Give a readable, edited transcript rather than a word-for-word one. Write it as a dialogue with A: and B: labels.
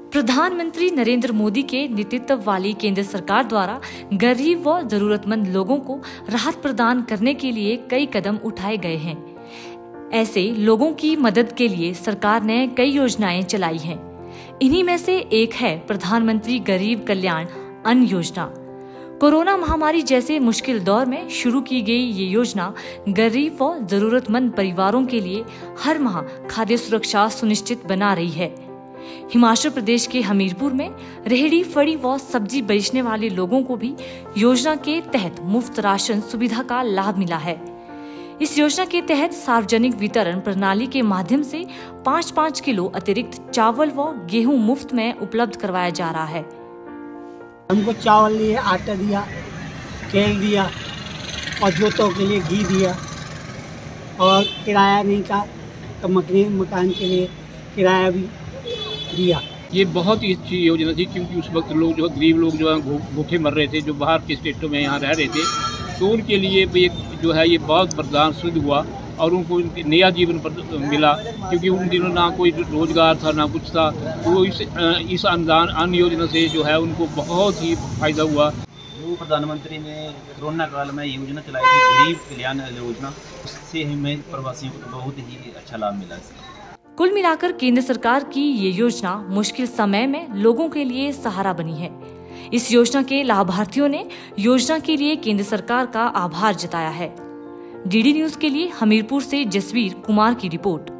A: प्रधानमंत्री नरेंद्र मोदी के नेतृत्व वाली केंद्र सरकार द्वारा गरीब व जरूरतमंद लोगों को राहत प्रदान करने के लिए कई कदम उठाए गए हैं। ऐसे लोगों की मदद के लिए सरकार ने कई योजनाएं चलाई हैं। इन्हीं में से एक है प्रधानमंत्री गरीब कल्याण अन्न योजना। कोरोना महामारी जैसे मुश्किल दौर में शुरू की गई ये योजना गरीब व जरूरतमंद परिवारों के लिए हर माह खाद्य सुरक्षा सुनिश्चित बना रही है। हिमाचल प्रदेश के हमीरपुर में रेहड़ी फड़ी व सब्जी बेचने वाले लोगों को भी योजना के तहत मुफ्त राशन सुविधा का लाभ मिला है। इस योजना के तहत सार्वजनिक वितरण प्रणाली के माध्यम से 5-5 किलो अतिरिक्त चावल व गेहूं मुफ्त में उपलब्ध करवाया जा रहा है।
B: हमको चावल दिया, आटा दिया, तेल दिया और जोतों के लिए घी दिया और किराया नहीं था तो मकान के लिए किराया भी दिया।
C: ये बहुत ही अच्छी योजना थी क्योंकि उस वक्त लोग जो गरीब लोग जो है भूखे मर रहे थे, जो बाहर के स्टेटों में यहाँ रह रहे थे, तो उनके लिए भी एक जो है ये बहुत वरदान सिद्ध हुआ और उनको नया जीवन मिला क्योंकि उन दिनों ना कोई रोजगार था ना कुछ था। तो इस अन्न योजना से जो है उनको बहुत ही फायदा हुआ।
D: जो प्रधानमंत्री ने कोरोना काल में योजना चलाई थी गरीब कल्याण योजना, उससे हमें प्रवासियों को बहुत ही अच्छा लाभ मिला।
A: कुल मिलाकर केंद्र सरकार की ये योजना मुश्किल समय में लोगों के लिए सहारा बनी है। इस योजना के लाभार्थियों ने योजना के लिए केंद्र सरकार का आभार जताया है। डीडी न्यूज के लिए हमीरपुर से जसवीर कुमार की रिपोर्ट।